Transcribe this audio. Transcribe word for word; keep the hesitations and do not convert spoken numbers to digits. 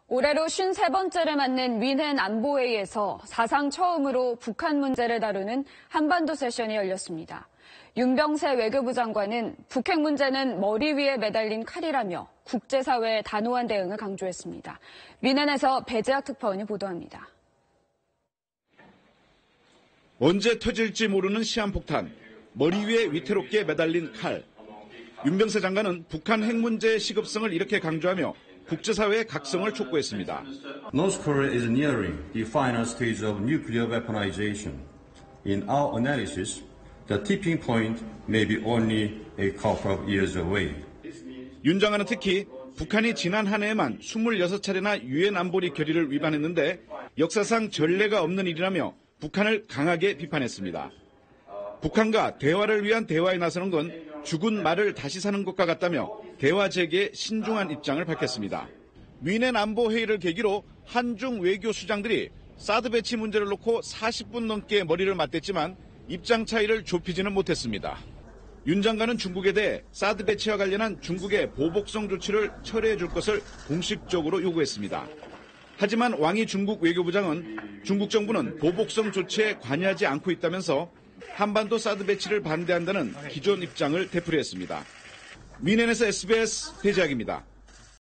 올해로 쉰세 번째를 맞는 위넨 안보회의에서 사상 처음으로 북한 문제를 다루는 한반도 세션이 열렸습니다. 윤병세 외교부 장관은 북핵 문제는 머리 위에 매달린 칼이라며 국제사회의 단호한 대응을 강조했습니다. 위넨에서 배재학 특파원이 보도합니다. 언제 터질지 모르는 시한폭탄, 머리 위에 위태롭게 매달린 칼. 윤병세 장관은 북한 핵 문제의 시급성을 이렇게 강조하며 국제사회의 각성을 촉구했습니다. North Korea is nearing the final stage of nuclear weaponization. In our analysis, the tipping point may be only a couple of years away. 윤 장관은 특히 북한이 지난 한 해에만 스물여섯 차례나 유엔 안보리 결의를 위반했는데 역사상 전례가 없는 일이라며 북한을 강하게 비판했습니다. 북한과 대화를 위한 대화에 나서는 건 죽은 말을 다시 사는 것과 같다며 대화 재개에 신중한 입장을 밝혔습니다. 위넨 안보회의를 계기로 한중 외교 수장들이 사드 배치 문제를 놓고 사십 분 넘게 머리를 맞댔지만 입장 차이를 좁히지는 못했습니다. 윤 장관은 중국에 대해 사드 배치와 관련한 중국의 보복성 조치를 철회해 줄 것을 공식적으로 요구했습니다. 하지만 왕이 중국 외교부장은 중국 정부는 보복성 조치에 관여하지 않고 있다면서 한반도 사드 배치를 반대한다는 기존 입장을 되풀이했습니다. 위넨에서 에스비에스 배재학입니다.